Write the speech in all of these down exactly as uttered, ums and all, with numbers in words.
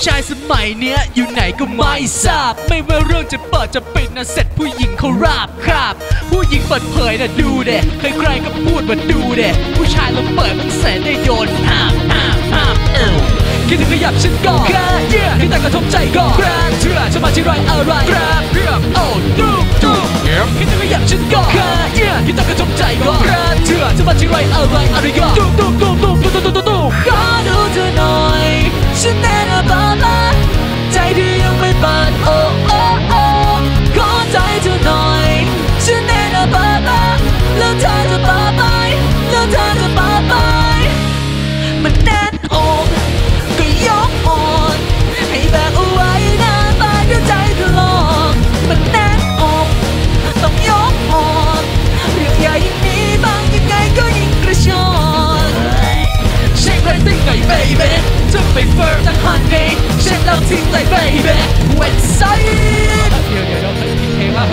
ชายสมัยเนี้ยอยู่ไหนก็ไม่ทราบไม่ว่าเรื่องจะเปิดจะปิดนะเสร็จผู้หญิงเขาราบคาบผู้หญิงเปิดเผยนะดูเด็ใครๆก็พูดว่าดูเด็ผู้ชายเราเปิดมันเสร็จได้โยนห้ามห้ามห้ามเออคิดถึงขยับฉันก็แค่เยื่อคิดแต่กระทบใจก็แกรเชื่อฉันมาที่ไรอะไรแกรเรื่องโอ้ดูดูคิดถึงขยับฉันก็แค่เยื่อคิดแต่กระทบใจก็แกรเชื่อฉันมาที่ไรอะไรอะไรก็ดูดูดูดูดูดูดูดูขอดูเธอหน่อยฉันแน่นอนบ้าบ้าใจที่ยังไม่บานโอ้โอ้โอ้ขอใจเธอหน่อยฉันแน่นอนบ้าบ้าแล้วเธอจะบ้าไปแล้วเธอจะบ้าไปมันแน่นอกก็ยกอ่อนให้แบกเอาไว้นานไปเดี๋ยวใจจะหลอกมันแน่นอกต้องยกอ่อนเรื่องใหญ่ยิ่งมีบางยังไงก็ยิ่งกระชอนเช็คเรตติ้งหน่อย baby จะไปเฟิร์มทั้งฮันนี่เช็คแล้วทิ้งเลย baby เว็บไซต์เดี๋ยวเดี๋ยวเราเคยคิดเทว่า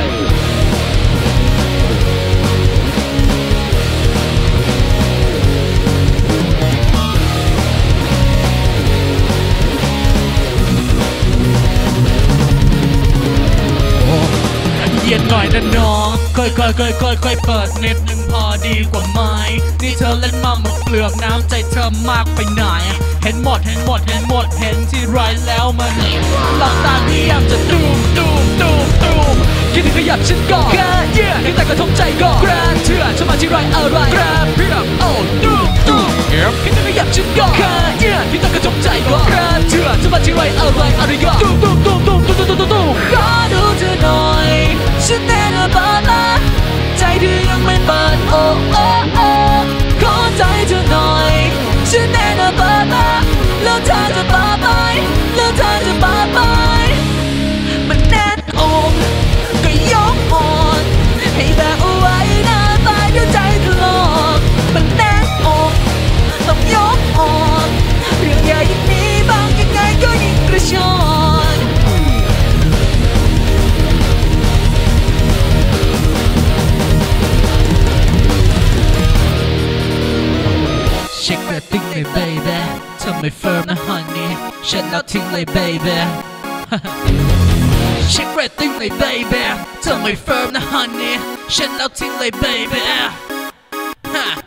เย็นหน่อยนะน้องค่อยๆค่อยๆค่อยๆเปิดนิดนึงพอดีกว่าไหมนี่เธอเล่นมาหมดเปลือกน้ำใจเธอมากไปไหนเห็นหมดเห็นหมดเห็นหมดเห็นที่ไรแล้วมันหลับตาพยายามจะดูมดูมดูมดูมคิดถึงขยับฉันก็แค่เยื่อคิดแต่กระทบใจก็แกรเชื่อฉันมาที่ไรอะไรแกรเพื่อโอ้ดูมดูมคิดถึงขยับฉันก็แค่เยื่อคิดแต่กระทบใจก็แกรเชื่อฉันมาที่ไรอะไรอะไรก็ดูมดูมดูมดูมดูมดูมดูมดูมขอดูเธอหน่อยฉันแน่นอนบ้าบ้าใจที่ยังไม่บานโอ้โอ้โอ้ขอใจเธอหน่อยฉันแน่นอนบ้าบ้าแล้วเธอจะบ้าไปแล้วเธอจะบ้าไปมันแน่นอกก็ยกอ่อนให้แบกเอาไว้นานไปเดี๋ยวใจจะหลอกมันแน่นอกต้องยกอ่อนเรื่องใหญ่ยิ่งมีบางยังไงก็ยิ่งกระชอนเช็คเรตติ้งเลย baby เธอไม่เฟิร์มนะ honey ฉันแล้วทิ้งเลย baby เช็คเรตติ้งเลย baby เธอไม่เฟิร์มนะ honey ฉันแล้วทิ้งเลย baby